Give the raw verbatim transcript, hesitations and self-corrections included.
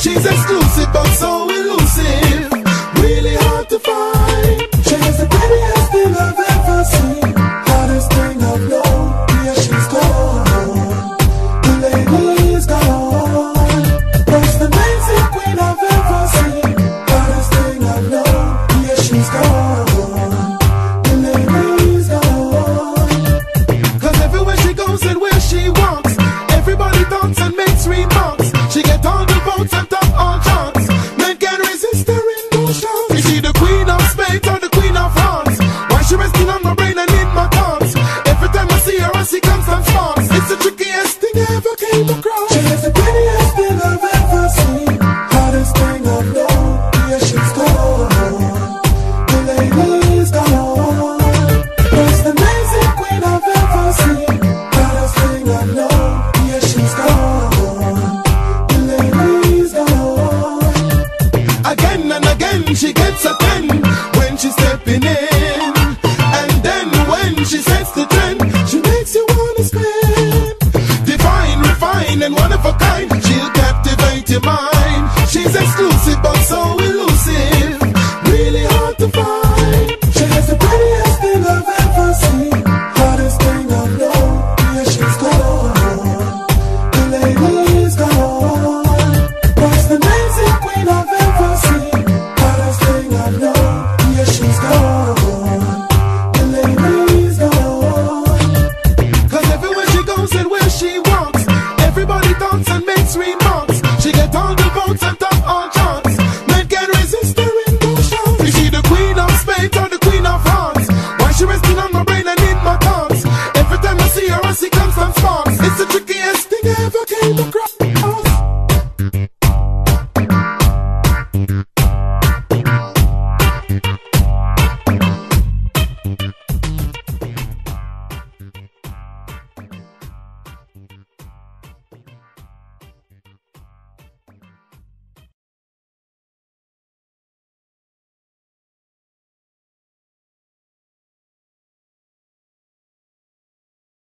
She's exclusive but so elusive, really hard to find. She's the prettiest thing I've ever seen, hottest thing I've known. Yeah, she's gone, the lady is gone. Most amazing queen I've ever seen, hottest thing I've known. Yeah, she's gone, the lady is gone. Cause everywhere she goes and where she walks, everybody talks and makes remarks. She get all the votes and top all charts. Men can't resist her emotions. Is she the queen of Spain or the queen of France? Why she resting on my brain and in my thoughts? Every time I see her I see constant sparks. It's the trickiest thing I ever came across. She's the prettiest thing I've ever seen, hottest thing I've known. Yeah, she's gone, the lady is gone. Most amazing queen I've ever seen, hottest thing I've known. Yeah, she's gone, the lady is gone. Again and again she gets a ten when she's stepping in. And then when she sets the trend, she makes you wanna spend. Divine, refined and one of a kind, she'll captivate your mind. She's exclusive but so elusive, really hard to find. She's the prettiest thing I've ever seen, hottest thing I've known. Yeah, she's gone, the lady is gone. Most amazing queen I've ever seen, hottest thing I've known. Yeah, she's gone, the lady is gone. Cause everywhere she goes and where she walks, everybody talks and makes remarks. She get all the votes and top all charts. Men can't resist her emotions. Is she the queen of Spain or the queen of France? Why she resting on my brain and in my thoughts? Every time I see her I see constant sparks. It's the trickiest thing I ever came across.